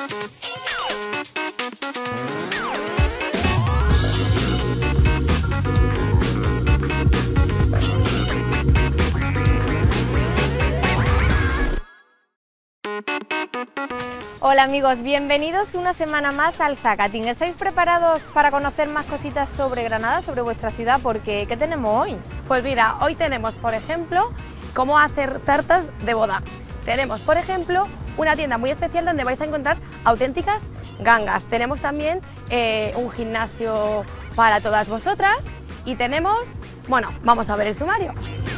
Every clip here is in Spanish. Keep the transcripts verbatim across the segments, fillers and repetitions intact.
Hola amigos, bienvenidos una semana más al Zacatín. ¿Estáis preparados para conocer más cositas sobre Granada, sobre vuestra ciudad? Porque ¿qué tenemos hoy? Pues mira, hoy tenemos, por ejemplo, cómo hacer tartas de boda. Tenemos, por ejemplo, una tienda muy especial donde vais a encontrar auténticas gangas. Tenemos también eh, un gimnasio para todas vosotras y tenemos, bueno, vamos a ver el sumario.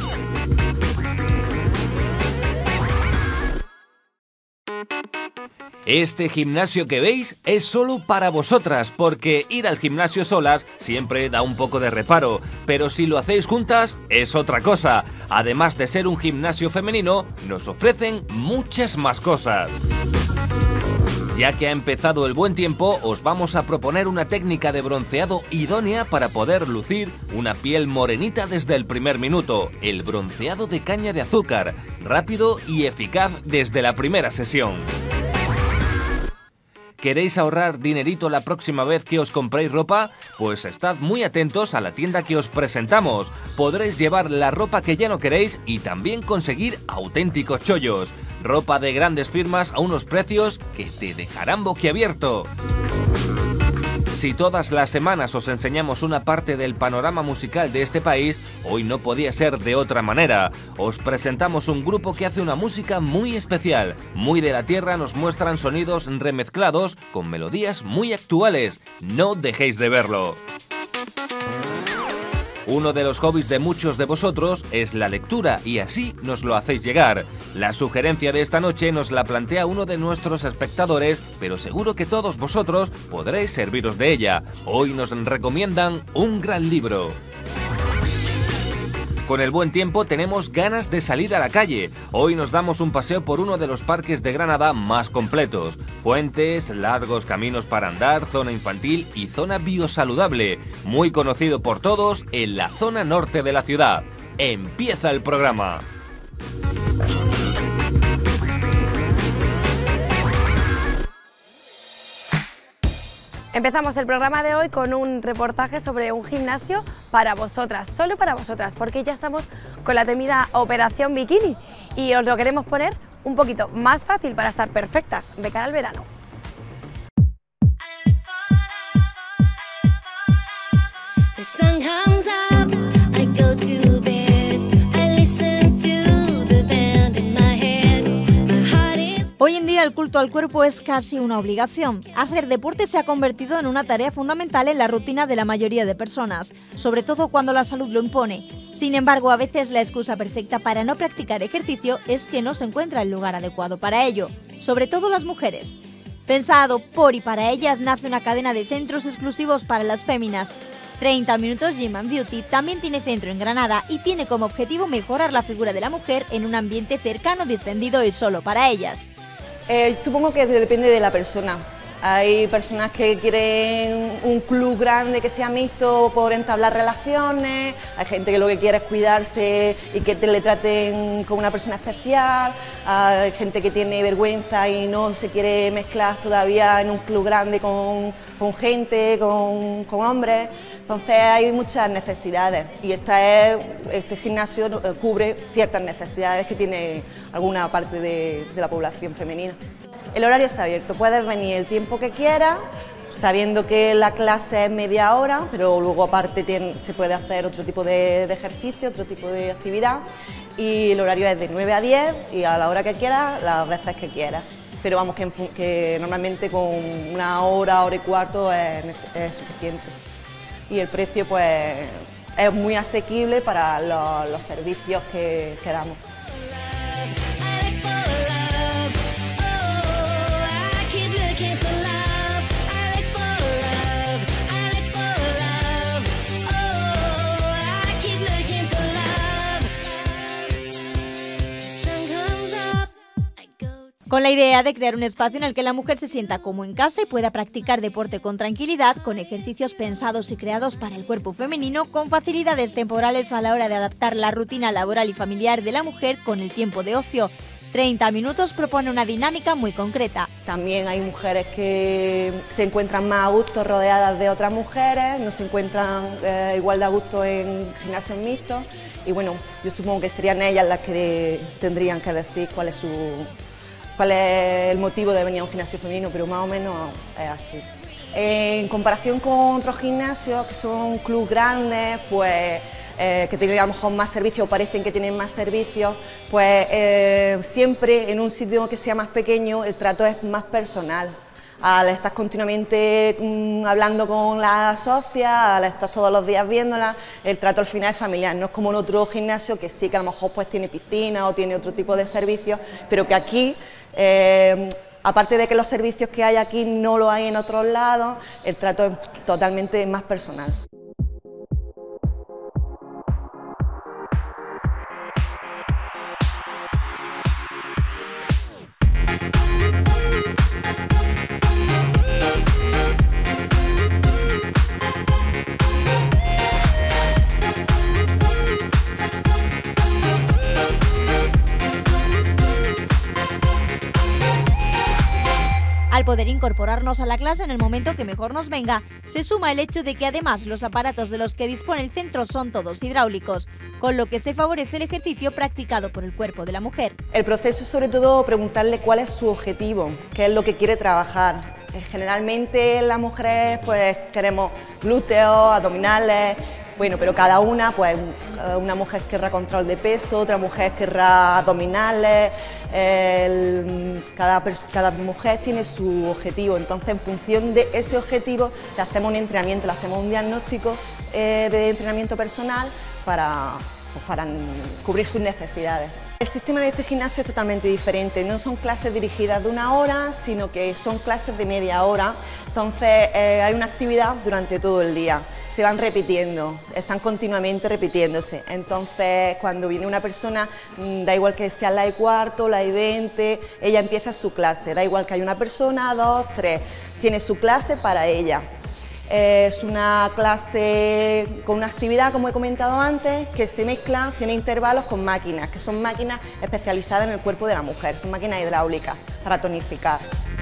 Este gimnasio que veis es solo para vosotras, porque ir al gimnasio solas siempre da un poco de reparo, pero si lo hacéis juntas es otra cosa. Además de ser un gimnasio femenino, nos ofrecen muchas más cosas. Ya que ha empezado el buen tiempo, os vamos a proponer una técnica de bronceado idónea para poder lucir una piel morenita desde el primer minuto, el bronceado de caña de azúcar, rápido y eficaz desde la primera sesión. ¿Queréis ahorrar dinerito la próxima vez que os compréis ropa? Pues estad muy atentos a la tienda que os presentamos. Podréis llevar la ropa que ya no queréis y también conseguir auténticos chollos. Ropa de grandes firmas a unos precios que te dejarán boquiabierto. Si todas las semanas os enseñamos una parte del panorama musical de este país, hoy no podía ser de otra manera. Os presentamos un grupo que hace una música muy especial. Muy de la tierra, nos muestran sonidos remezclados con melodías muy actuales. No dejéis de verlo. Uno de los hobbies de muchos de vosotros es la lectura y así nos lo hacéis llegar. La sugerencia de esta noche nos la plantea uno de nuestros espectadores, pero seguro que todos vosotros podréis serviros de ella. Hoy nos recomiendan un gran libro. Con el buen tiempo tenemos ganas de salir a la calle. Hoy nos damos un paseo por uno de los parques de Granada más completos. Fuentes, largos caminos para andar, zona infantil y zona biosaludable. Muy conocido por todos en la zona norte de la ciudad. Empieza el programa. Empezamos el programa de hoy con un reportaje sobre un gimnasio para vosotras, solo para vosotras, porque ya estamos con la temida Operación Bikini y os lo queremos poner un poquito más fácil para estar perfectas de cara al verano. Hoy en día el culto al cuerpo es casi una obligación. Hacer deporte se ha convertido en una tarea fundamental en la rutina de la mayoría de personas, sobre todo cuando la salud lo impone. Sin embargo, a veces la excusa perfecta para no practicar ejercicio es que no se encuentra el lugar adecuado para ello, sobre todo las mujeres. Pensado por y para ellas nace una cadena de centros exclusivos para las féminas. treinta minutos Gym and Beauty también tiene centro en Granada y tiene como objetivo mejorar la figura de la mujer en un ambiente cercano, distendido y solo para ellas. Eh, supongo que depende de la persona. Hay personas que quieren un club grande que sea mixto por entablar relaciones, hay gente que lo que quiere es cuidarse y que te le traten como una persona especial, hay gente que tiene vergüenza y no se quiere mezclar todavía en un club grande con, con gente, con, con hombres. Entonces hay muchas necesidades y esta es, este gimnasio cubre ciertas necesidades que tiene alguna parte de, de la población femenina. El horario está abierto, puedes venir el tiempo que quieras, sabiendo que la clase es media hora, pero luego aparte tiene, se puede hacer otro tipo de, de ejercicio, otro tipo de actividad y el horario es de nueve a diez y a la hora que quieras, las veces que quieras. Pero vamos, que, que normalmente con una hora, hora y cuarto es, es suficiente. Y el precio pues es muy asequible para los, los servicios que, que damos. Con la idea de crear un espacio en el que la mujer se sienta como en casa y pueda practicar deporte con tranquilidad, con ejercicios pensados y creados para el cuerpo femenino, con facilidades temporales a la hora de adaptar la rutina laboral y familiar de la mujer con el tiempo de ocio. treinta minutos propone una dinámica muy concreta. También hay mujeres que se encuentran más a gusto rodeadas de otras mujeres, no se encuentran eh, igual de a gusto en gimnasios mixtos y bueno, yo supongo que serían ellas las que tendrían que decir cuál es, su, cuál es el motivo de venir a un gimnasio femenino, pero más o menos es así. En comparación con otros gimnasios que son clubes grandes, pues Eh, que tienen a lo mejor más servicios o parecen que tienen más servicios, pues eh, siempre en un sitio que sea más pequeño el trato es más personal. Al estar continuamente mmm, hablando con la socia, al estar todos los días viéndola, el trato al final es familiar, no es como en otro gimnasio que sí que a lo mejor pues tiene piscina o tiene otro tipo de servicios, pero que aquí, eh, aparte de que los servicios que hay aquí no lo hay en otros lados, el trato es totalmente más personal. Al poder incorporarnos a la clase en el momento que mejor nos venga, se suma el hecho de que además los aparatos de los que dispone el centro son todos hidráulicos, con lo que se favorece el ejercicio practicado por el cuerpo de la mujer. El proceso es sobre todo preguntarle cuál es su objetivo, qué es lo que quiere trabajar. Generalmente las mujeres pues queremos glúteos, abdominales, bueno, pero cada una, pues una mujer querrá control de peso, otra mujer querrá abdominales, el, cada, cada mujer tiene su objetivo, entonces en función de ese objetivo le hacemos un entrenamiento, le hacemos un diagnóstico eh, de entrenamiento personal para, pues, para cubrir sus necesidades. El sistema de este gimnasio es totalmente diferente, no son clases dirigidas de una hora, sino que son clases de media hora, entonces eh, hay una actividad durante todo el día. Se van repitiendo, están continuamente repitiéndose, entonces cuando viene una persona, da igual que sea la de cuarto, la de veinte, ella empieza su clase, da igual que haya una persona, dos, tres, tiene su clase para ella. Es una clase con una actividad, como he comentado antes, que se mezcla, tiene intervalos con máquinas, que son máquinas especializadas en el cuerpo de la mujer, son máquinas hidráulicas para tonificar.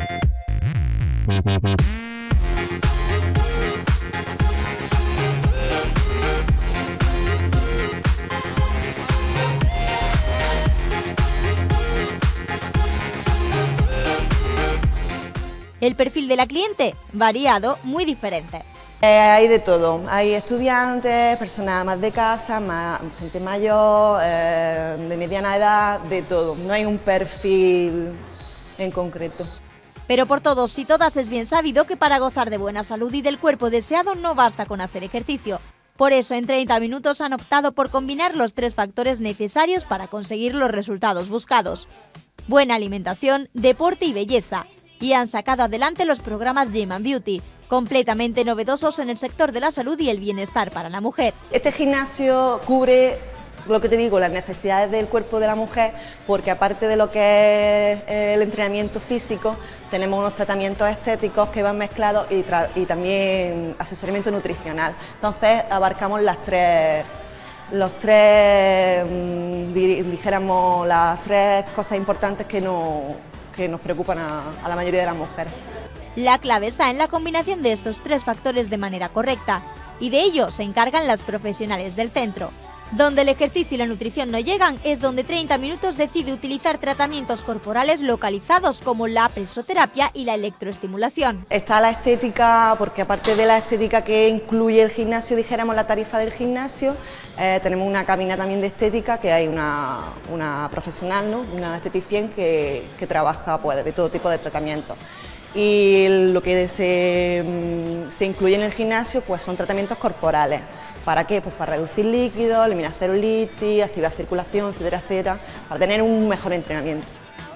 El perfil de la cliente, variado, muy diferente. Eh, hay de todo, hay estudiantes, personas más de casa, más, gente mayor, eh, de mediana edad, de todo, no hay un perfil en concreto. Pero por todos y todas es bien sabido que para gozar de buena salud y del cuerpo deseado no basta con hacer ejercicio. Por eso en treinta minutos han optado por combinar los tres factores necesarios para conseguir los resultados buscados: buena alimentación, deporte y belleza. Y han sacado adelante los programas Gym and Beauty, completamente novedosos en el sector de la salud y el bienestar para la mujer. Este gimnasio cubre, lo que te digo, las necesidades del cuerpo de la mujer, porque aparte de lo que es el entrenamiento físico, tenemos unos tratamientos estéticos que van mezclados y, y también asesoramiento nutricional. Entonces abarcamos las tres, los tres, dijéramos, las tres cosas importantes que no que nos preocupan a, a la mayoría de las mujeres. La clave está en la combinación de estos tres factores de manera correcta, y de ello se encargan las profesionales del centro. Donde el ejercicio y la nutrición no llegan es donde treinta minutos decide utilizar tratamientos corporales localizados como la presoterapia y la electroestimulación. Está la estética, porque aparte de la estética que incluye el gimnasio, dijéramos la tarifa del gimnasio, eh, tenemos una cabina también de estética que hay una, una profesional, ¿no? Una esteticien que, que trabaja pues, de todo tipo de tratamientos. Y lo que se, se incluye en el gimnasio pues, son tratamientos corporales. ¿Para qué? Pues para reducir líquidos, eliminar celulitis, activar circulación, etcétera, etcétera, para tener un mejor entrenamiento.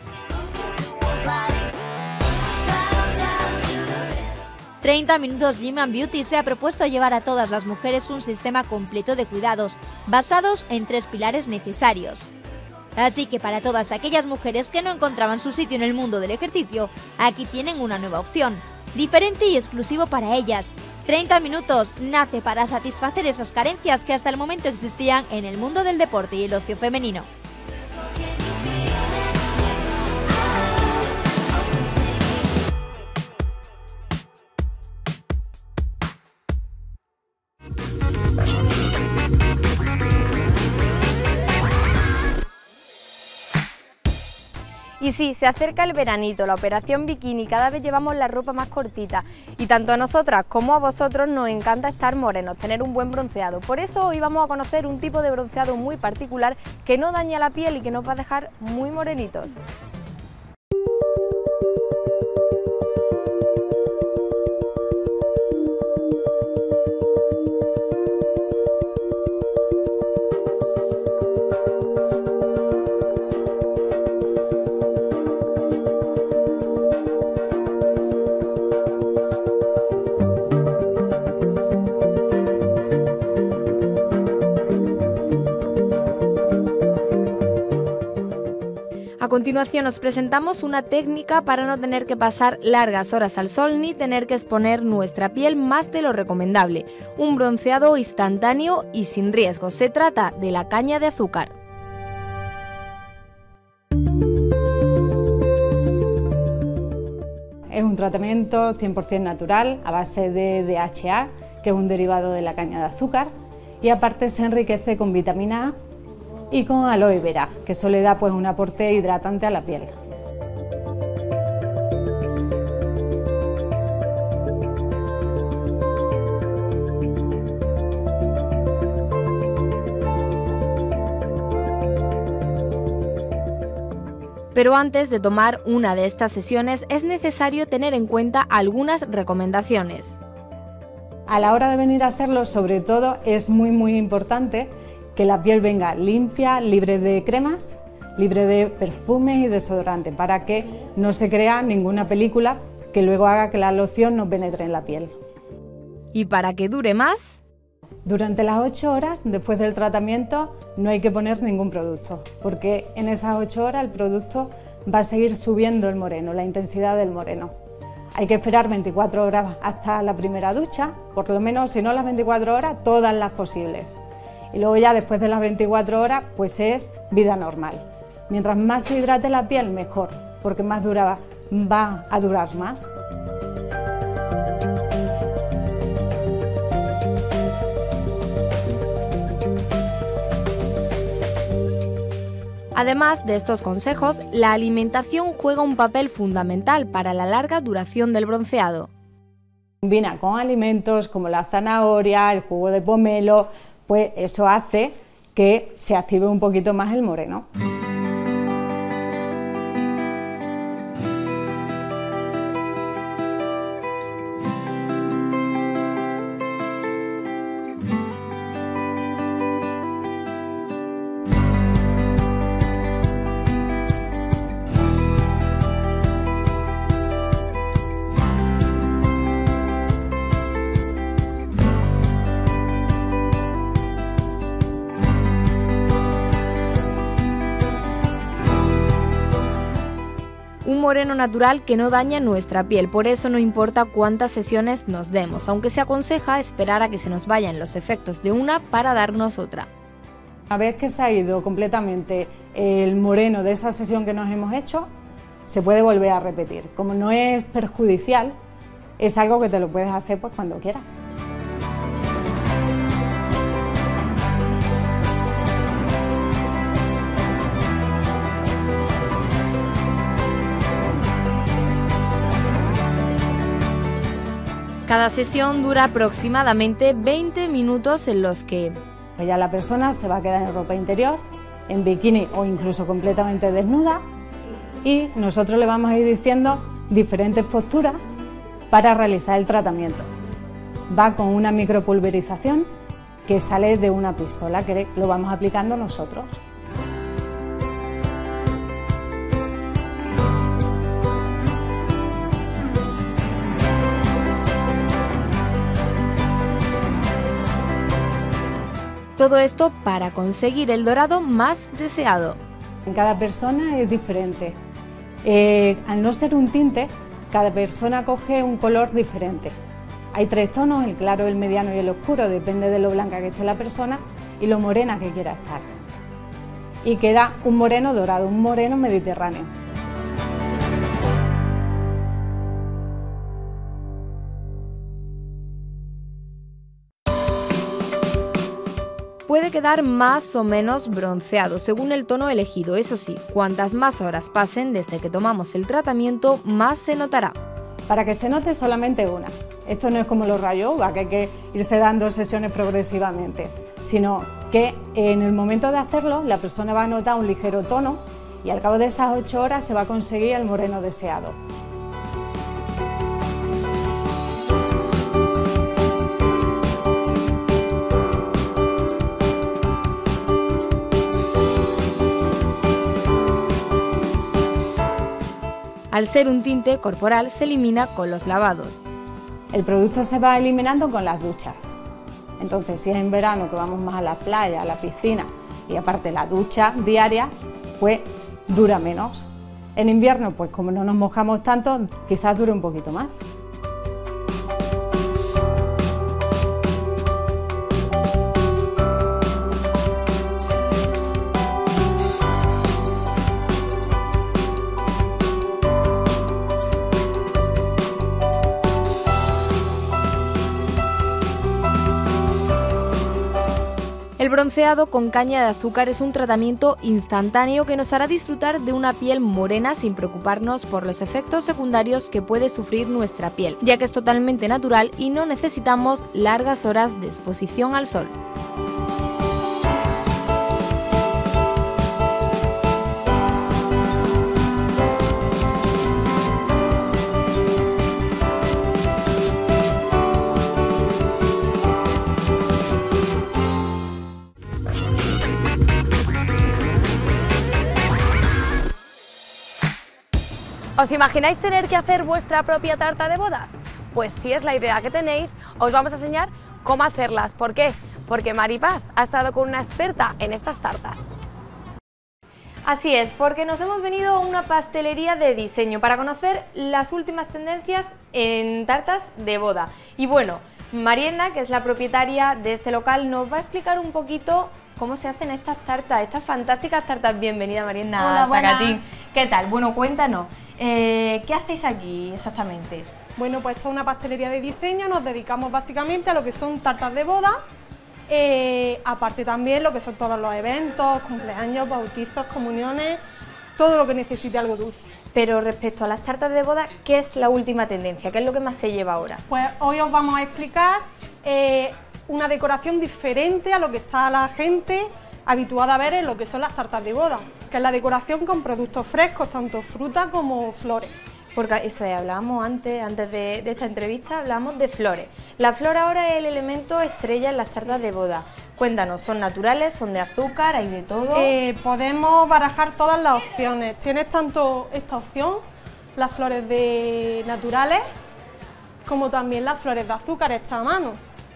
treinta minutos Gym and Beauty se ha propuesto llevar a todas las mujeres un sistema completo de cuidados, basados en tres pilares necesarios. Así que para todas aquellas mujeres que no encontraban su sitio en el mundo del ejercicio, aquí tienen una nueva opción, diferente y exclusivo para ellas. treinta minutos nace para satisfacer esas carencias que hasta el momento existían en el mundo del deporte y el ocio femenino. Y sí, se acerca el veranito, la operación bikini, cada vez llevamos la ropa más cortita y tanto a nosotras como a vosotros nos encanta estar morenos, tener un buen bronceado. Por eso hoy vamos a conocer un tipo de bronceado muy particular que no daña la piel y que nos va a dejar muy morenitos. A continuación os presentamos una técnica para no tener que pasar largas horas al sol ni tener que exponer nuestra piel más de lo recomendable. Un bronceado instantáneo y sin riesgo. Se trata de la caña de azúcar. Es un tratamiento cien por cien natural a base de D H A, que es un derivado de la caña de azúcar, y aparte se enriquece con vitamina A y con aloe vera, que eso le da pues un aporte hidratante a la piel. Pero antes de tomar una de estas sesiones es necesario tener en cuenta algunas recomendaciones. A la hora de venir a hacerlo, sobre todo, es muy muy importante que la piel venga limpia, libre de cremas, libre de perfumes y desodorante, para que no se crea ninguna película que luego haga que la loción no penetre en la piel. ¿Y para que dure más? Durante las ocho horas después del tratamiento no hay que poner ningún producto, porque en esas ocho horas el producto va a seguir subiendo el moreno, la intensidad del moreno. Hay que esperar veinticuatro horas hasta la primera ducha, por lo menos, si no las veinticuatro horas, todas las posibles. Y luego ya después de las veinticuatro horas, pues es vida normal. Mientras más se hidrate la piel, mejor, porque más dura, va a durar más. Además de estos consejos, la alimentación juega un papel fundamental para la larga duración del bronceado. Combina con alimentos como la zanahoria, el jugo de pomelo, pues eso hace que se active un poquito más el moreno. Un moreno natural que no daña nuestra piel, por eso no importa cuántas sesiones nos demos, aunque se aconseja esperar a que se nos vayan los efectos de una para darnos otra. Una vez que se ha ido completamente el moreno de esa sesión que nos hemos hecho, se puede volver a repetir. Como no es perjudicial, es algo que te lo puedes hacer pues cuando quieras. Cada sesión dura aproximadamente veinte minutos en los que ya la persona se va a quedar en ropa interior, en bikini o incluso completamente desnuda, y nosotros le vamos a ir diciendo diferentes posturas para realizar el tratamiento. Va con una micropulverización que sale de una pistola que lo vamos aplicando nosotros. todo esto para conseguir el dorado más deseado. En cada persona es diferente. Eh, al no ser un tinte, cada persona coge un color diferente. Hay tres tonos, el claro, el mediano y el oscuro, depende de lo blanca que esté la persona y lo morena que quiera estar. Y queda un moreno dorado, un moreno mediterráneo. puede quedar más o menos bronceado según el tono elegido. Eso sí, cuantas más horas pasen desde que tomamos el tratamiento, más se notará. Para que se note solamente una. Esto no es como los rayos uva, que hay que irse dando sesiones progresivamente, sino que en el momento de hacerlo la persona va a notar un ligero tono y al cabo de esas ocho horas se va a conseguir el moreno deseado. Al ser un tinte corporal, se elimina con los lavados. El producto se va eliminando con las duchas. Entonces, si es en verano que vamos más a la playa, a la piscina y aparte la ducha diaria, pues dura menos. En invierno, pues como no nos mojamos tanto, quizás dure un poquito más. El bronceado con caña de azúcar es un tratamiento instantáneo que nos hará disfrutar de una piel morena sin preocuparnos por los efectos secundarios que puede sufrir nuestra piel, ya que es totalmente natural y no necesitamos largas horas de exposición al sol. ¿Os imagináis tener que hacer vuestra propia tarta de bodas? Pues si es la idea que tenéis, os vamos a enseñar cómo hacerlas. ¿Por qué? Porque Maripaz ha estado con una experta en estas tartas. Así es, porque nos hemos venido a una pastelería de diseño para conocer las últimas tendencias en tartas de boda. Y bueno, Mariena, que es la propietaria de este local, nos va a explicar un poquito cómo se hacen estas tartas, estas fantásticas tartas. Bienvenida, Mariena. Hola, buenas. ¿Qué tal? Bueno, cuéntanos, eh, ¿qué hacéis aquí exactamente? Bueno, pues esto es una pastelería de diseño, nos dedicamos básicamente a lo que son tartas de boda, eh, aparte también lo que son todos los eventos, cumpleaños, bautizos, comuniones, todo lo que necesite algo dulce. Pero respecto a las tartas de boda, ¿qué es la última tendencia? ¿Qué es lo que más se lleva ahora? Pues hoy os vamos a explicar eh, una decoración diferente a lo que está la gente habituada a ver en lo que son las tartas de boda, que es la decoración con productos frescos, tanto fruta como flores. Porque eso es, hablábamos antes, antes de, de esta entrevista, hablamos de flores. La flor ahora es el elemento estrella en las tartas de boda. Cuéntanos, ¿son naturales, son de azúcar, hay de todo? Eh, podemos barajar todas las opciones. Tienes tanto esta opción, las flores de naturales, como también las flores de azúcar hechas a mano.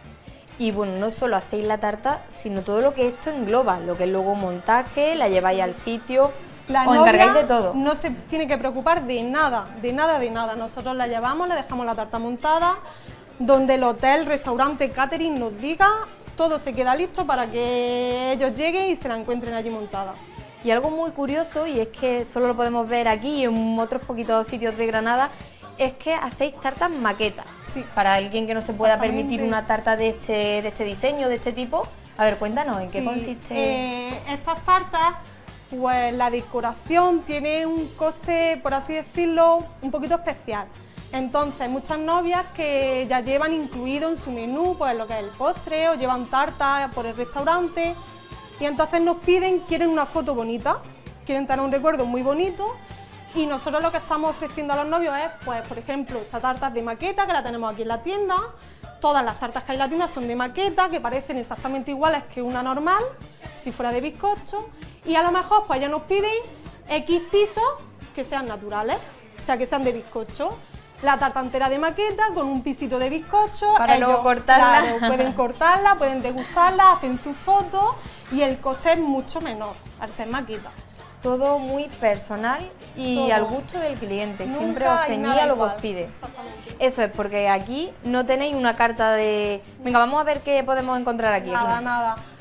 Y bueno, no solo hacéis la tarta, sino todo lo que esto engloba, lo que es luego montaje, la lleváis al sitio, la os encargáis de todo. No se tiene que preocupar de nada, de nada, de nada. Nosotros la llevamos, le dejamos la tarta montada, donde el hotel, restaurante, catering nos diga, todo se queda listo para que ellos lleguen y se la encuentren allí montada. Y algo muy curioso, y es que solo lo podemos ver aquí y en otros poquitos sitios de Granada, es que hacéis tartas maquetas. Sí. Para alguien que no se pueda permitir una tarta de este, de este diseño, de este tipo. A ver, cuéntanos, ¿en qué Sí, consiste? Eh, estas tartas, pues la decoración tiene un coste, por así decirlo, un poquito especial. Entonces, muchas novias que ya llevan incluido en su menú pues lo que es el postre o llevan tarta por el restaurante y entonces nos piden, quieren una foto bonita, quieren tener un recuerdo muy bonito. Y nosotros lo que estamos ofreciendo a los novios es, pues, por ejemplo, esta tarta de maqueta, que la tenemos aquí en la tienda. Todas las tartas que hay en la tienda son de maqueta, que parecen exactamente iguales que una normal, si fuera de bizcocho. Y a lo mejor, pues, ellos nos piden X pisos que sean naturales, o sea, que sean de bizcocho. La tarta entera de maqueta con un pisito de bizcocho. Para ellos, luego cortarla. Claro, pueden cortarla, pueden degustarla, hacen sus fotos y el coste es mucho menor al ser maqueta. Todo muy personal y Todo. al gusto del cliente, Nunca siempre os hay ceñís nada a lo que os igual. pide. Exactamente. Eso es, porque aquí no tenéis una carta de... Venga, vamos a ver qué podemos encontrar aquí. Nada, aquí no. nada.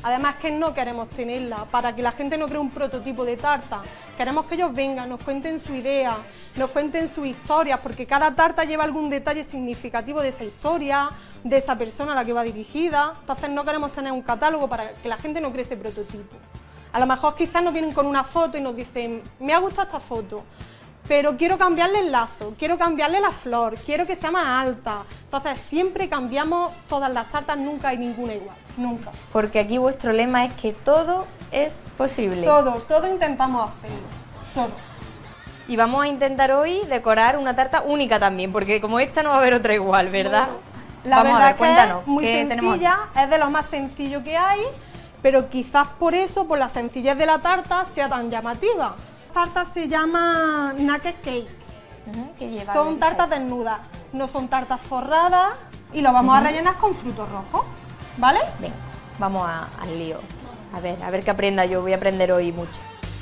Además que no queremos tenerla, para que la gente no cree un prototipo de tarta. Queremos que ellos vengan, nos cuenten su idea, nos cuenten sus historias, porque cada tarta lleva algún detalle significativo de esa historia, de esa persona a la que va dirigida. Entonces no queremos tener un catálogo para que la gente no cree ese prototipo. A lo mejor quizás nos vienen con una foto y nos dicen, me ha gustado esta foto, pero quiero cambiarle el lazo, quiero cambiarle la flor, quiero que sea más alta. Entonces siempre cambiamos todas las tartas, nunca hay ninguna igual, nunca. Porque aquí vuestro lema es que todo es posible. Todo, todo intentamos hacerlo, todo. Y vamos a intentar hoy decorar una tarta única también, porque como esta no va a haber otra igual, ¿verdad? La vamos verdad a ver, cuéntanos, es muy ¿qué tenemos aquí? sencilla, es de lo más sencillo que hay, pero quizás por eso, por la sencillez de la tarta, sea tan llamativa. La tarta se llama naked cake. Uh-huh, ¿qué lleva? Son tartas desnudas, no son tartas forradas y lo vamos uh-huh. a rellenar con frutos rojos, ¿vale? Venga, vamos a, al lío. A ver, a ver qué aprenda yo, voy a aprender hoy mucho.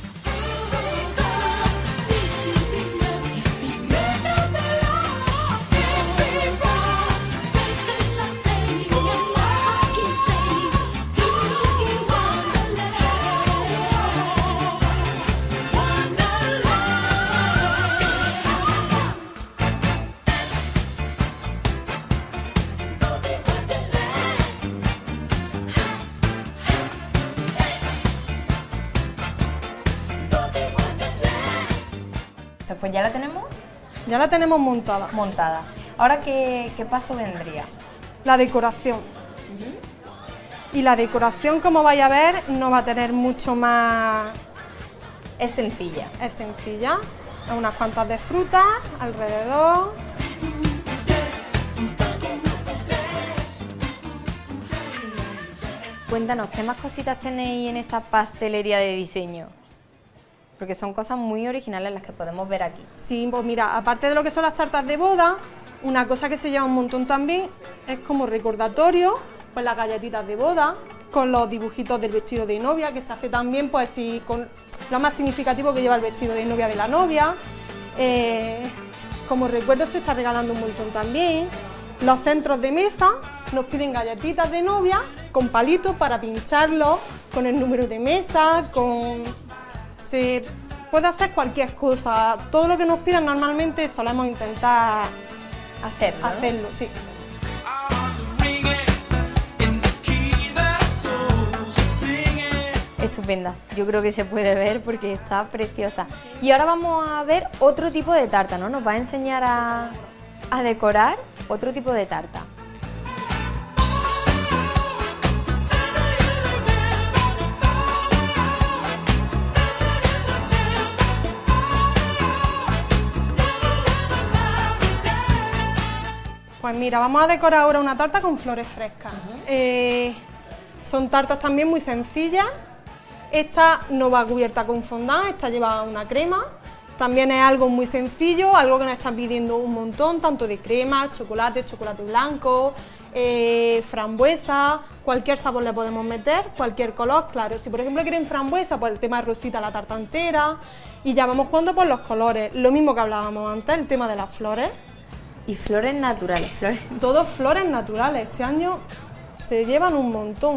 Pues ya la tenemos. Ya la tenemos montada. Montada. Ahora, ¿qué, qué paso vendría? La decoración. Uh-huh. Y la decoración, como vais a ver, no va a tener mucho más... Es sencilla. Es sencilla. Unas cuantas de frutas alrededor. Cuéntanos, ¿qué más cositas tenéis en esta pastelería de diseño? Porque son cosas muy originales las que podemos ver aquí. Sí, pues mira, aparte de lo que son las tartas de boda, una cosa que se lleva un montón también es como recordatorio, pues las galletitas de boda, con los dibujitos del vestido de novia, que se hace también pues sí, con lo más significativo que lleva el vestido de novia de la novia. Eh, como recuerdo se está regalando un montón también. Los centros de mesa nos piden galletitas de novia con palitos para pincharlos, con el número de mesa, con... Se puede hacer cualquier cosa, todo lo que nos pidan normalmente solemos intentar hacerlo, hacerlo, ¿no? Sí. Estupenda, yo creo que se puede ver porque está preciosa. Y ahora vamos a ver otro tipo de tarta, ¿no? Nos va a enseñar a, a decorar otro tipo de tarta. Pues mira, vamos a decorar ahora una tarta con flores frescas. Uh-huh. eh, son tartas también muy sencillas. Esta no va cubierta con fondant, esta lleva una crema. También es algo muy sencillo, algo que nos están pidiendo un montón, tanto de crema, chocolate, chocolate blanco, eh, frambuesa, cualquier sabor le podemos meter, cualquier color, claro. Si por ejemplo quieren frambuesa, pues el tema de rosita, la tarta entera. Y ya vamos jugando por los colores, lo mismo que hablábamos antes, el tema de las flores. Y flores naturales, flores. Todos flores naturales, este año se llevan un montón.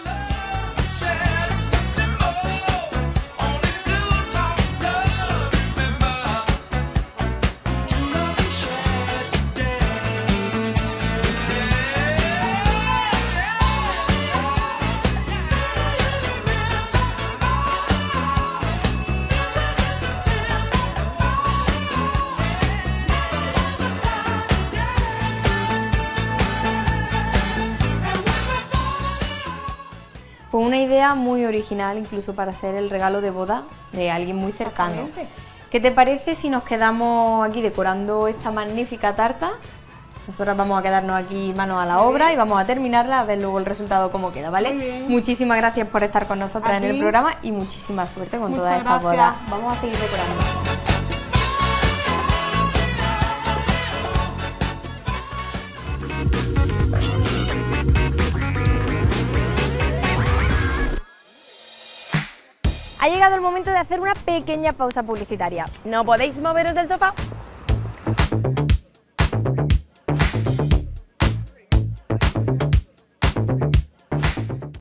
Pues una idea muy original, incluso para ser el regalo de boda de alguien muy cercano. ¿Qué te parece si nos quedamos aquí decorando esta magnífica tarta? Nosotros vamos a quedarnos aquí manos a la obra y vamos a terminarla, a ver luego el resultado cómo queda, ¿vale? Muy bien. Muchísimas gracias por estar con nosotras en el programa y muchísima suerte con todas estas bodas. Vamos a seguir decorando. Ha llegado el momento de hacer una pequeña pausa publicitaria. ¿No podéis moveros del sofá?